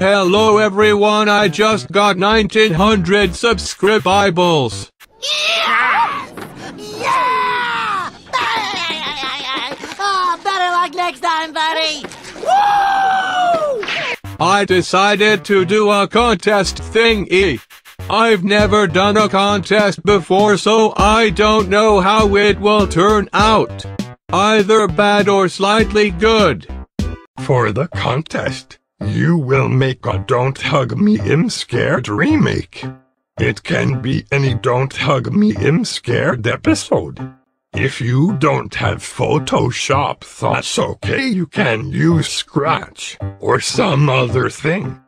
Hello everyone, I just got 1900 subscribables. Yeah! Yeah! Oh, better luck next time, buddy! Woo! I decided to do a contest thingy. I've never done a contest before, so I don't know how it will turn out. Either bad or slightly good. For the contest, you will make a Don't Hug Me I'm Scared remake. It can be any Don't Hug Me I'm Scared episode. If you don't have Photoshop, that's okay, you can use Scratch or some other thing.